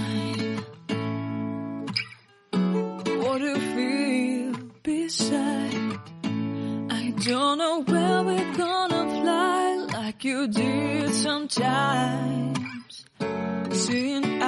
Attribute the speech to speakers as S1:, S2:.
S1: mine. What do you feel beside? I don't know where we're gonna fly like you did sometimes. Seeing